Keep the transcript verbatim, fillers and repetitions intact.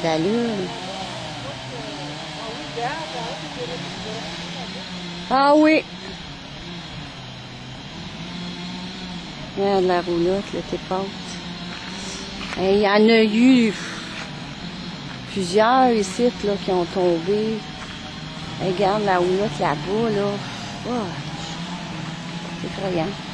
d'allure. Ah oui! Regarde la roulotte, là, t'es pâte. Il y en a eu plusieurs ici là, qui ont tombé. Regarde la roulotte là-bas, là. Oh, c'est effrayant.